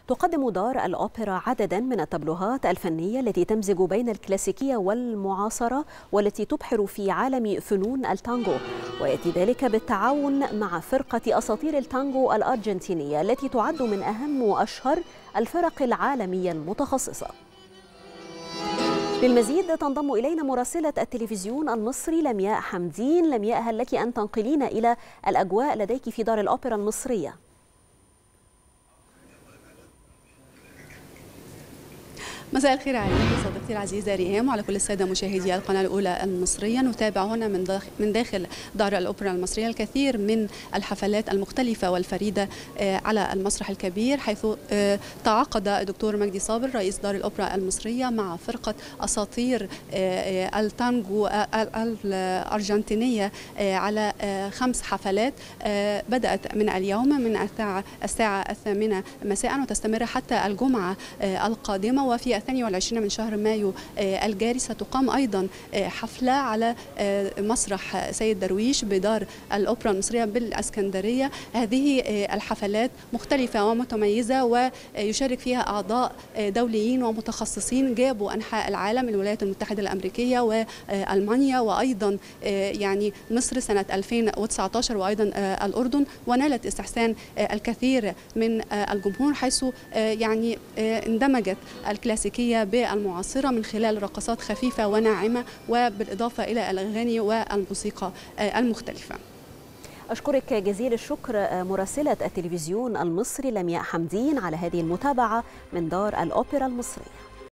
تقدم دار الأوبرا عددا من التابلوهات الفنية التي تمزج بين الكلاسيكية والمعاصرة والتي تبحر في عالم فنون التانغو، ويأتي ذلك بالتعاون مع فرقة أساطير التانغو الأرجنتينية التي تعد من أهم وأشهر الفرق العالمية المتخصصة. للمزيد تنضم إلينا مراسلة التلفزيون المصري لمياء حمدين. لمياء، هل لك أن تنقلين إلى الأجواء لديك في دار الأوبرا المصرية؟ مساء الخير عليك صديقتي العزيزة ريهام وعلى كل السادة مشاهدي القناة الأولى المصرية. نتابع هنا من داخل دار الأوبرا المصرية الكثير من الحفلات المختلفة والفريدة على المسرح الكبير، حيث تعاقد الدكتور مجدي صابر رئيس دار الأوبرا المصرية مع فرقة أساطير التانجو الأرجنتينية على 5 حفلات بدأت من اليوم من الساعة 8 مساء وتستمر حتى الجمعة القادمة. وفي 22 من شهر مايو الجاري ستقام أيضا حفلة على مسرح سيد درويش بدار الأوبرا المصرية بالإسكندرية. هذه الحفلات مختلفة ومتميزة ويشارك فيها أعضاء دوليين ومتخصصين جابوا أنحاء العالم، الولايات المتحدة الأمريكية وألمانيا وأيضا يعني مصر سنة 2019 وأيضا الأردن، ونالت استحسان الكثير من الجمهور، حيث يعني اندمجت الكلاسيكية بالمعاصرة من خلال رقصات خفيفة وناعمة وبالإضافة إلى الأغاني والموسيقى المختلفة. أشكرك جزيل الشكر مراسلة التلفزيون المصري لمياء حمدين على هذه المتابعة من دار الأوبرا المصرية.